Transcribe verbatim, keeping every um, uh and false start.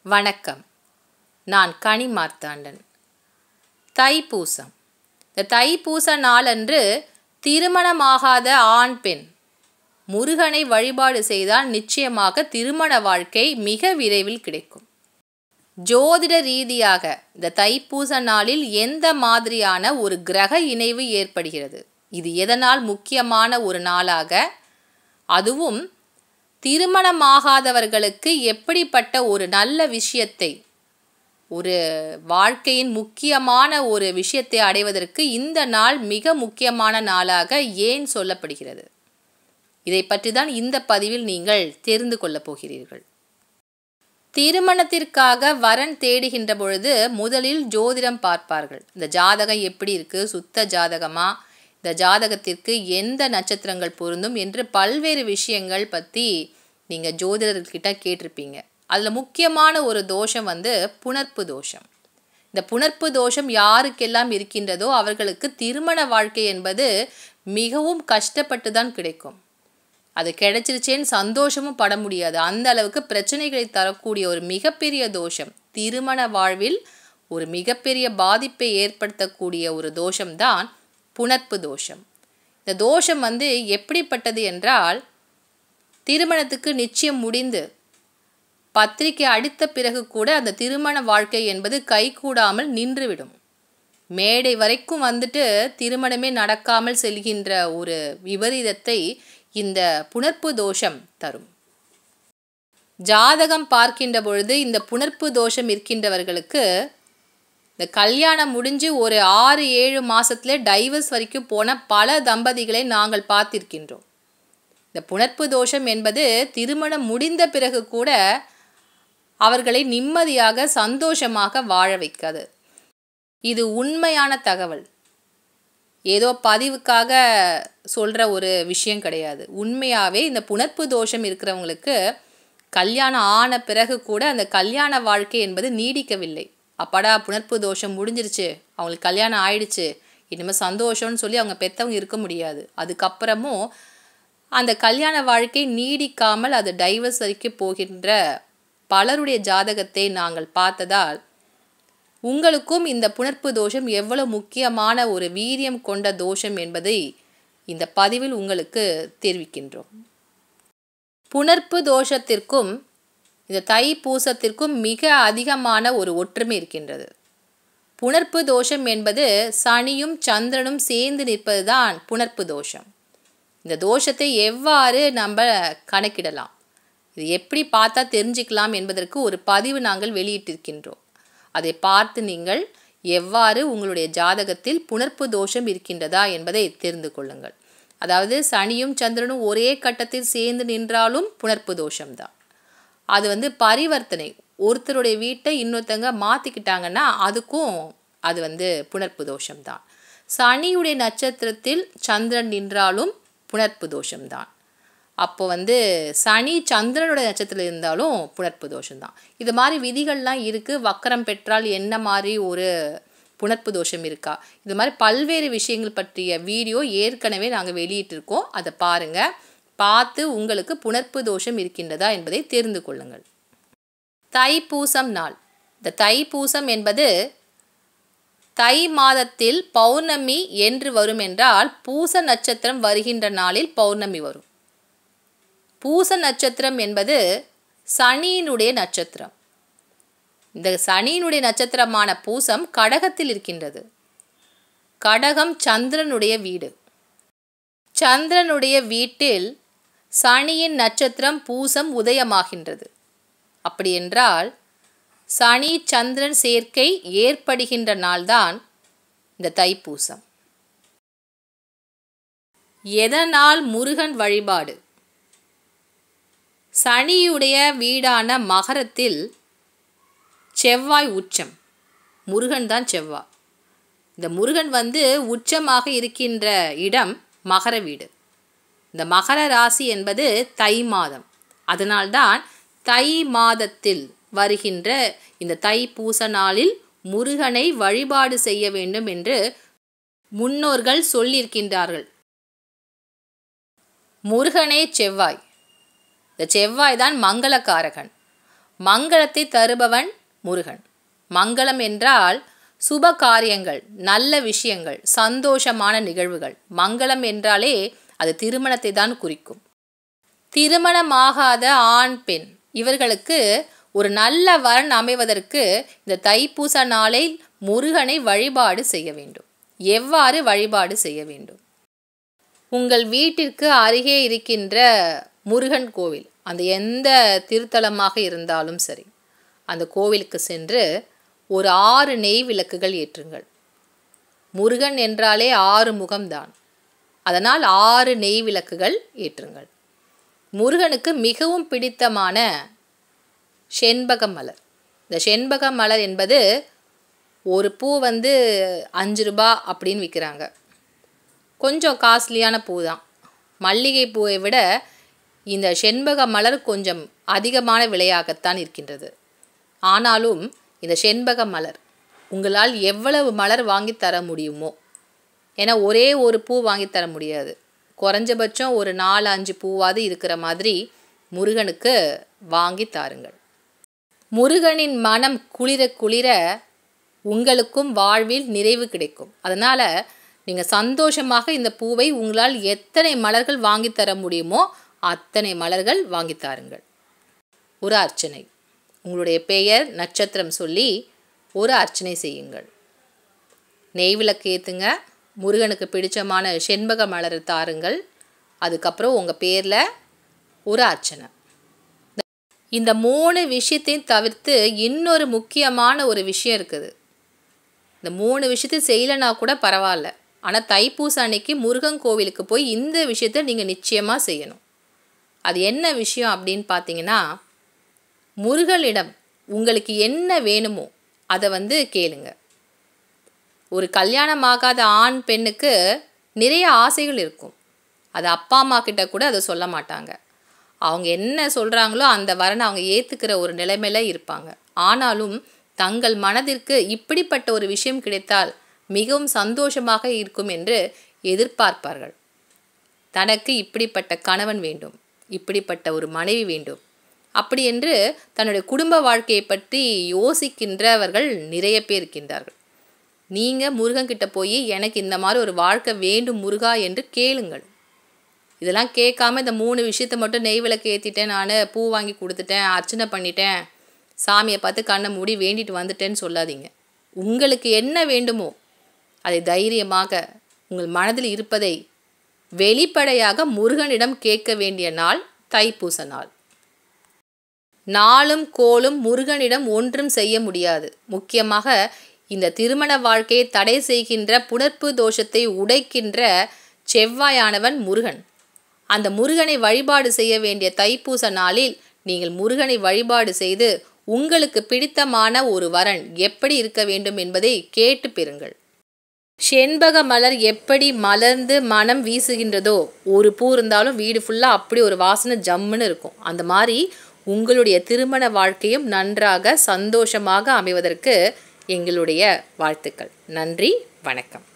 வணக்கம். நான் கனி மார்த்தாண்டன். தைப்பூசம். இந்த தைப்பூச நாளன்று திருமணமாகாத ஆண் பெண் முருகனை வழிபாடு செய்தால் நிச்சயமாக திருமண வாழ்க்கை மிக விரைவில் கிடைக்கும். ஜோதிட ரீதியாக இந்த தைப்பூச நாளில் எந்த மாதிரியான ஒரு கிரக இணைவு ஏற்படுகிறது, இது எதனால் முக்கியமான ஒரு நாளாக, அதுவும் திருமணமாகாதவர்களுக்கு எப்படிப்பட்ட ஒரு நல்ல விஷயத்தை, ஒரு வாழ்க்கையின் முக்கியமான ஒரு விஷயத்தை அடைவதற்கு இந்த நாள் மிக முக்கியமான நாளாக ஏன் சொல்லப்படுகிறது, இதை பற்றி தான் இந்த பதிவில் நீங்கள் தெரிந்து கொள்ளப் போகிறீர்கள். திருமணத்திற்காக வரன் தேடுகின்ற பொழுது முதலில் ஜோதிடம் பார்ப்பார்கள். இந்த ஜாதகம் எப்படி இருக்குது, சுத்த ஜாதகமா, இந்த ஜாதகத்திற்கு எந்த நட்சத்திரங்கள் பொருந்தும் என்று பல்வேறு விஷயங்கள் பற்றி நீங்கள் ஜோதிடர்கிட்ட கேட்டிருப்பீங்க. அதில் முக்கியமான ஒரு தோஷம் வந்து புணர்ப்பு தோஷம். இந்த புணர்ப்பு தோஷம் யாருக்கெல்லாம் இருக்கின்றதோ அவர்களுக்கு திருமண வாழ்க்கை என்பது மிகவும் கஷ்டப்பட்டு தான் கிடைக்கும். அது கிடைச்சிருச்சேன்னு சந்தோஷமும் பட முடியாது. அந்த அளவுக்கு பிரச்சனைகளை தரக்கூடிய ஒரு மிகப்பெரிய தோஷம், திருமண வாழ்வில் ஒரு மிகப்பெரிய பாதிப்பை ஏற்படுத்தக்கூடிய ஒரு தோஷம்தான் புணர்ப்பு தோஷம். இந்த தோஷம் வந்து எப்படிப்பட்டது என்றால், திருமணத்துக்கு நிச்சயம் முடிந்து பத்திரிகை அடித்த பிறகு கூட அந்த திருமண வாழ்க்கை என்பது கைகூடாமல் நின்றுவிடும். மேடை வரைக்கும் வந்துட்டு திருமணமே நடக்காமல் செல்கின்ற ஒரு விபரீதத்தை இந்த புணர்ப்பு தோஷம் தரும். ஜாதகம் பார்க்கின்ற பொழுது இந்த புணர்ப்பு தோஷம் இருக்கின்றவர்களுக்கு இந்த கல்யாணம் முடிஞ்சு ஒரு ஆறு ஏழு மாதத்துல டைவர்ஸ் வரைக்கும் போன பல தம்பதிகளை நாங்கள் பார்த்திருக்கின்றோம். இந்த புணர்ப்பு தோஷம் என்பது திருமணம் முடிந்த பிறகு கூட அவர்களை நிம்மதியாக சந்தோஷமாக வாழ வைக்காது. இது உண்மையான தகவல், ஏதோ பதிவுக்காக சொல்கிற ஒரு விஷயம் கிடையாது. உண்மையாகவே இந்த புணர்ப்பு தோஷம் இருக்கிறவங்களுக்கு கல்யாணம் ஆன பிறகு கூட அந்த கல்யாண வாழ்க்கை என்பது நீடிக்கவில்லை. அப்பாடா புணர்ப்பு தோஷம் முடிஞ்சிருச்சு, அவங்களுக்கு கல்யாணம் ஆயிடுச்சு, இனிமேல் சந்தோஷம்னு சொல்லி அவங்க பெற்றவங்க இருக்க முடியாது. அதுக்கப்புறமும் அந்த கல்யாண வாழ்க்கை நீடிக்காமல் அது டைவர்ஸ் வரைக்கும் போகின்ற பலருடைய ஜாதகத்தை நாங்கள் பார்த்ததால் உங்களுக்கும் இந்த புணர்ப்பு தோஷம் எவ்வளவு முக்கியமான ஒரு வீரியம் கொண்ட தோஷம் என்பதை இந்த பதிவில் உங்களுக்கு தெரிவிக்கின்றோம். புணர்ப்பு தோஷத்திற்கும் இந்த தைப்பூசத்திற்கும் மிக அதிகமான ஒரு ஒற்றுமை இருக்கின்றது. புணர்ப்பு தோஷம் என்பது சனியும் சந்திரனும் சேர்ந்து நிற்பது தான் புணர்ப்பு தோஷம். இந்த தோஷத்தை எவ்வாறு நம்ம கணக்கிடலாம், இது எப்படி பார்த்தா தெரிஞ்சுக்கலாம் என்பதற்கு ஒரு பதிவு நாங்கள் வெளியிட்டிருக்கின்றோம். அதை பார்த்து நீங்கள் எவ்வாறு உங்களுடைய ஜாதகத்தில் புணர்ப்பு தோஷம் இருக்கின்றதா என்பதை தெரிந்து கொள்ளுங்கள். அதாவது சனியும் சந்திரனும் ஒரே கட்டத்தில் சேர்ந்து நின்றாலும் புணர்ப்பு தோஷம்தான். அது வந்து பரிவர்த்தனை, ஒருத்தருடைய வீட்டை இன்னொருத்தங்க மாற்றிக்கிட்டாங்கன்னா அதுக்கும் அது வந்து புணர்ப்பு தோஷம்தான். சனியுடைய நட்சத்திரத்தில் சந்திரன் நின்றாலும் புணர்ப்பு தோஷம்தான். அப்போ வந்து சனி சந்திரனுடைய நட்சத்திரத்தில் இருந்தாலும் புணர்ப்பு தோஷம்தான். இது மாதிரி விதிகள்லாம் இருக்குது. வக்கரம் பெற்றால் என்ன மாதிரி ஒரு புணர்ப்பு தோஷம் இருக்கா, இது மாதிரி பல்வேறு விஷயங்கள் பற்றிய வீடியோ ஏற்கனவே நாங்கள் வெளியிட்டிருக்கோம். அதை பாருங்கள், பார்த்து உங்களுக்கு புணர்ப்பு தோஷம் இருக்கின்றதா என்பதை தெரிந்து கொள்ளுங்கள். தைப்பூசம் நாள். இந்த தைப்பூசம் என்பது தை மாதத்தில் பௌர்ணமி என்று வரும் என்றால் பூச நட்சத்திரம் வருகின்ற நாளில் பௌர்ணமி வரும். பூச நட்சத்திரம் என்பது சனியினுடைய நட்சத்திரம். இந்த சனியினுடைய நட்சத்திரமான பூசம் கடகத்தில் இருக்கின்றது. கடகம் சந்திரனுடைய வீடு. சந்திரனுடைய வீட்டில் சனியின் நட்சத்திரம் பூசம் உதயமாகின்றது. அப்படி என்றால் சனி சந்திரன் சேர்க்கை ஏற்படுகின்ற நாள்தான் இந்த தைப்பூசம். எதனால் முருகன் வழிபாடு? சனியுடைய வீடான மகரத்தில் செவ்வாய் உச்சம். முருகன் தான் செவ்வாய். இந்த முருகன் வந்து உச்சமாக இருக்கின்ற இடம் மகர வீடு. இந்த மகர ராசி என்பது தை மாதம். அதனால்தான் தை மாதத்தில் வருகின்ற இந்த தைப்பூச நாளில் முருகனை வழிபாடு செய்ய வேண்டும் என்று முன்னோர்கள் சொல்லியிருக்கின்றார்கள். முருகனே செவ்வாய். இந்த செவ்வாய் தான் மங்களகாரகன். மங்களத்தை தருபவன் முருகன். மங்களம் என்றால் சுப காரியங்கள், நல்ல விஷயங்கள், சந்தோஷமான நிகழ்வுகள். மங்களம் என்றாலே அது திருமணத்தை தான் குறிக்கும். திருமணமாகாத ஆண் பெண் இவர்களுக்கு ஒரு நல்ல வரன் அமைவதற்கு இந்த தைப்பூச நாளில் முருகனை வழிபாடு செய்ய வேண்டும். எவ்வாறு வழிபாடு செய்ய வேண்டும்? உங்கள் வீட்டிற்கு அருகே இருக்கின்ற முருகன் கோவில், அந்த எந்த திருத்தலமாக இருந்தாலும் சரி, அந்த கோவிலுக்கு சென்று ஒரு ஆறு நெய் விளக்குகள் ஏற்றுங்கள். முருகன் என்றாலே ஆறு முகம்தான். அதனால் ஆறு நெய் விளக்குகள் ஏற்றுங்கள். முருகனுக்கு மிகவும் பிடித்தமான செண்பக மலர். இந்த செண்பக மலர் என்பது ஒரு பூ வந்து அஞ்சு ரூபா அப்படின்னு விற்கிறாங்க. கொஞ்சம் காஸ்ட்லியான பூ தான். மல்லிகை பூவை விட இந்த செண்பக மலர் கொஞ்சம் அதிகமான விலையாகத்தான் இருக்கின்றது. ஆனாலும் இந்த செண்பக மலர் உங்களால் எவ்வளவு மலர் வாங்கி தர முடியுமோ, ஏன்னா ஒரே ஒரு பூ வாங்கி தர முடியாது, குறைஞ்சபட்சம் ஒரு நாலு அஞ்சு பூவாது இருக்கிற மாதிரி முருகனுக்கு வாங்கி தாருங்கள். முருகனின் மனம் குளிர குளிர உங்களுக்கும் வாழ்வில் நிறைவு கிடைக்கும். அதனால் நீங்கள் சந்தோஷமாக இந்த பூவை உங்களால் எத்தனை மலர்கள் வாங்கி தர முடியுமோ அத்தனை மலர்கள் வாங்கி தாருங்கள். ஒரு அர்ச்சனை, உங்களுடைய பெயர் நட்சத்திரம் சொல்லி ஒரு அர்ச்சனை செய்யுங்கள். நெய் விளக்கு ஏற்றுங்க. முருகனுக்கு பிடிச்சமான செண்பக மலரை தாருங்கள். அதுக்கப்புறம் உங்கள் பேரில் ஒரு அர்ச்சனை. இந்த மூணு விஷயத்தையும் தவிர்த்து இன்னொரு முக்கியமான ஒரு விஷயம் இருக்குது. இந்த மூணு விஷயத்தையும் செய்யலைனா கூட பரவாயில்ல, ஆனால் தைப்பூச அன்னைக்கு முருகன் கோவிலுக்கு போய் இந்த விஷயத்தை நீங்கள் நிச்சயமாக செய்யணும். அது என்ன விஷயம் அப்படின்னு பார்த்தீங்கன்னா, முருகனிடம் உங்களுக்கு என்ன வேணுமோ அதை வந்து கேளுங்க. ஒரு கல்யாணமாகாத ஆண் பெண்ணுக்கு நிறைய ஆசைகள் இருக்கும். அது அப்பா அம்மா கிட்ட கூட அதை சொல்ல மாட்டாங்க. அவங்க என்ன சொல்கிறாங்களோ அந்த வரனை அவங்க ஏற்றுக்கிற ஒரு நிலைமையில் இருப்பாங்க. ஆனாலும் தங்கள் மனதிற்கு இப்படிப்பட்ட ஒரு விஷயம் கிடைத்தால் மிகவும் சந்தோஷமாக இருக்கும் என்று எதிர்பார்ப்பார்கள். தனக்கு இப்படிப்பட்ட கணவன் வேண்டும், இப்படிப்பட்ட ஒரு மனைவி வேண்டும், அப்படி என்று தன்னுடைய குடும்ப வாழ்க்கையை பற்றி யோசிக்கின்றவர்கள் நிறைய பேர் இருக்கின்றார்கள். நீங்கள் முருகன்கிட்ட போய் எனக்கு இந்த மாதிரி ஒரு வாழ்க்கை வேண்டும் முருகா என்று கேளுங்கள். இதெல்லாம் கேட்காம இந்த மூணு விஷயத்தை மட்டும் நெய் விளக்கு ஏற்றிட்டேன், நான் பூ வாங்கி கொடுத்துட்டேன், அர்ச்சனை பண்ணிட்டேன், சாமியை பார்த்து கண்ணை மூடி வேண்டிட்டு வந்துட்டேன்னு சொல்லாதீங்க. உங்களுக்கு என்ன வேண்டுமோ அதை தைரியமாக உங்கள் மனதில் இருப்பதை வெளிப்படையாக முருகனிடம் கேட்க வேண்டிய நாள் தைப்பூச நாள். நாளும் கோலும் முருகனிடம் ஒன்றும் செய்ய முடியாது. முக்கியமாக இந்த திருமண வாழ்க்கையை தடை செய்கின்ற புணர்ப்பு தோஷத்தை உடைக்கின்ற செவ்வாயானவன் முருகன். அந்த முருகனை வழிபாடு செய்ய வேண்டிய தைப்பூச நாளில் நீங்கள் முருகனை வழிபாடு செய்து உங்களுக்கு பிடித்தமான ஒரு வரன் எப்படி இருக்க வேண்டும் என்பதை கேட்டு பெறுங்கள். செண்பக மலர் எப்படி மலர்ந்து மனம் வீசுகின்றதோ, ஒரு பூ இருந்தாலும் வீடு ஃபுல்லாக அப்படி ஒரு வாசனை ஜம்முன்னு இருக்கும். அந்த மாதிரி உங்களுடைய திருமண வாழ்க்கையும் நன்றாக சந்தோஷமாக அமைவதற்கு எங்களுடைய வாழ்த்துக்கள். நன்றி, வணக்கம்.